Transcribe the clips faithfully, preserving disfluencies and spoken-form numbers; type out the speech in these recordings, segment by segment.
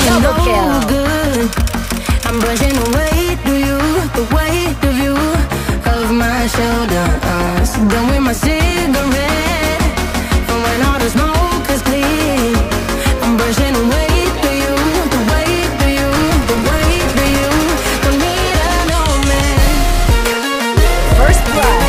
you Double no kill. good. I'm brushing away to you, the weight of you, of my shoulders. Done with my cigarette, and when all the smoke is clear, I'm brushing away to you, the weight of you, the weight of you. Don't need another man. First blood.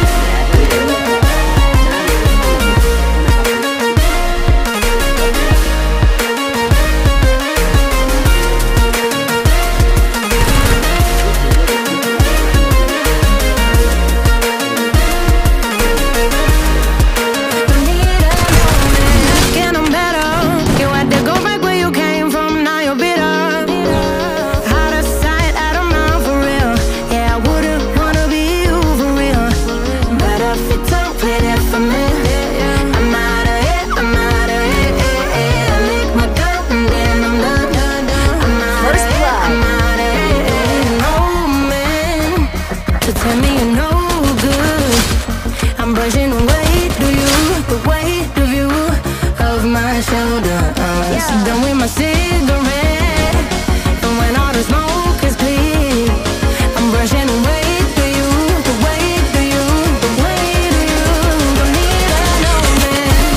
Done with my cigarette, and when all the smoke is clear, I'm brushing away to you, the weight to you, the weight to you. Don't need another man.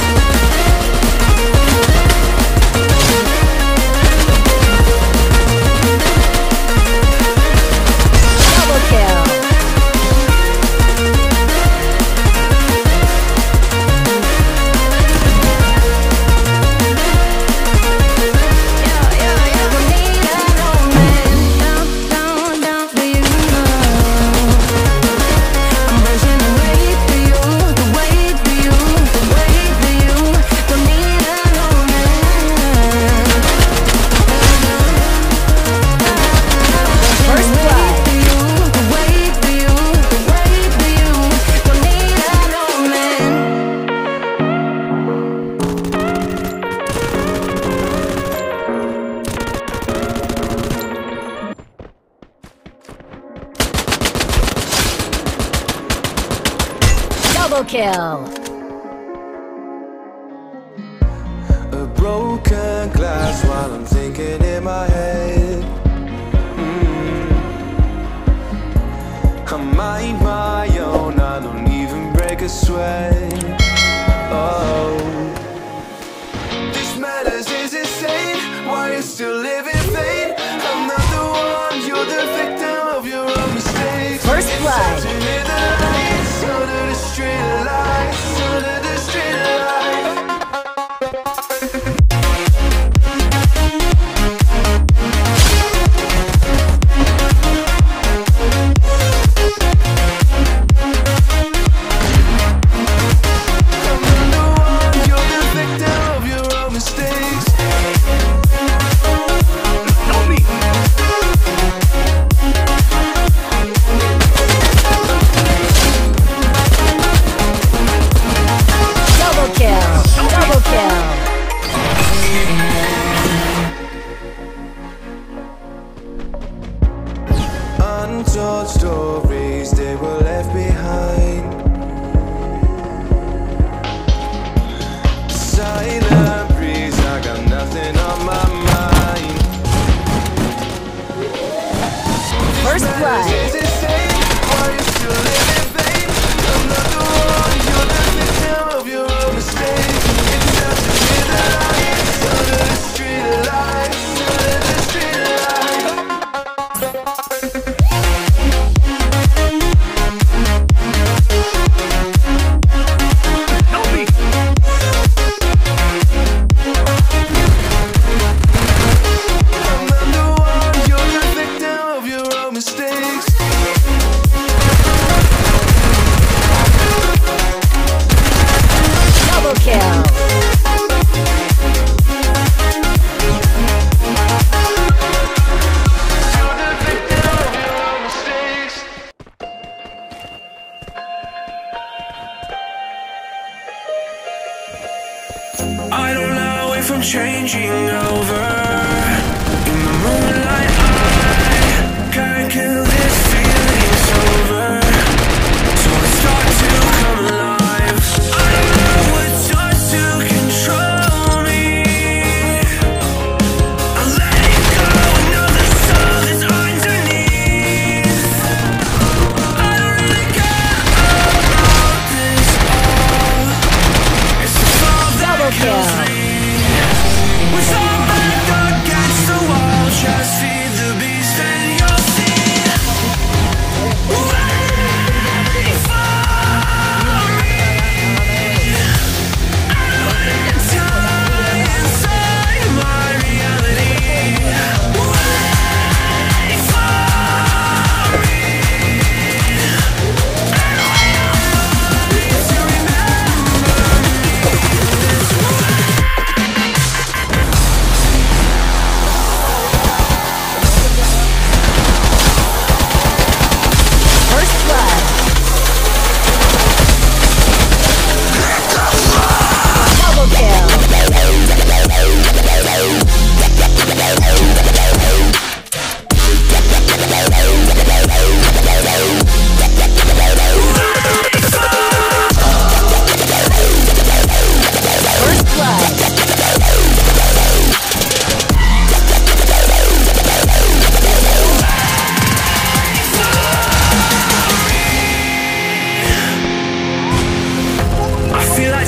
Double kill. Double kill. A broken glass while I'm thinking in my head. mm. I mind my own, I don't even break a sweat. Oh, this madness is insane. Why you still living vain? I'm not the one, you're the victim of your own mistakes. First blood. Under the street lights, under the street lights. I'm the one, you're the victim of your own mistakes. No me. Double kill. Double kill. Untold stories, they were left behind. Silent breeze, I got nothing on my mind. First blood. Is insane, why you still living vain? I'm not the one, you're the victim of your own mistakes. It's time to hear the lights, under the street lights, under the street lights.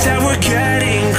that we're getting